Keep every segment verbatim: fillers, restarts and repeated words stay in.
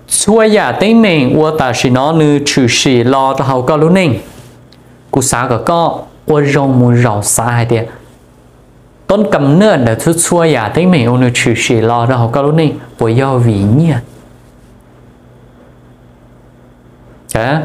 xua giả tính mình ua ta chỉ nó như chữ sĩ lo cho hậu có lúc ninh cú xã có có ua rong mù rau xã hay tiệt tôn cầm nợ để chút xua giả tính mình ua như chữ sĩ lo cho hậu có lúc ninh bởi do vì nhiên chả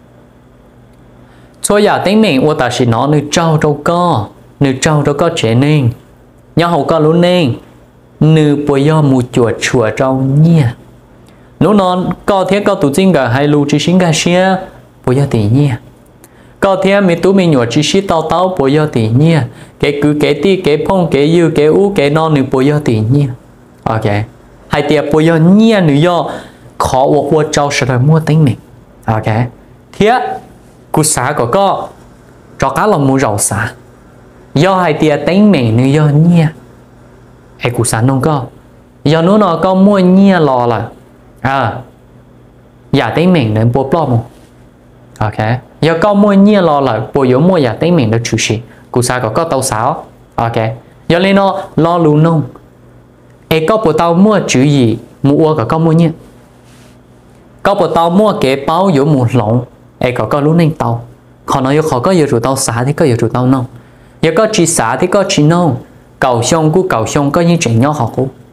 xua giả tính mình ua ta chỉ nó như trâu trâu co như trâu trâu có chế ninh nhau hậu có lúc ninh như bởi do mù chuột chùa trâu nhiên nó non có thể có tụ chính cả hai lù chỉ sinh cả xe bây giờ tỷ nhẹ có thể mình tụ mình nhỏ chỉ xí tao tao bây giờ tỷ nhẹ cái cứ cái ti cái phong cái yêu cái u cái non nữa bây giờ tỷ nhẹ ok hai tiệp bây giờ nhẹ nữa do khó ô ô trâu sẽ là mua tính mình ok thế cú xã có có cho cá là mua rau xã do hai tiệp tính mình nữa do nhẹ hay cú xã non có do nó nó có mua nhẹ lò là à giả tính mình đến bộ plot ok giờ có mua nhiều lo lại bộ yếu mua giả tính mình được chủ sĩ cụ sao có có tàu sáu ok giờ lên nó lo lù nông e có bộ tàu mua chữ gì mua có có mua nhé có bộ tàu mua cái bao yếu một lồng e có có lú nên tàu còn nó có có yếu chủ tàu xả thì có yếu chủ tàu nông giờ có chỉ xả thì có chỉ nông cầu sông của cầu sông có những chuyện nhỏ học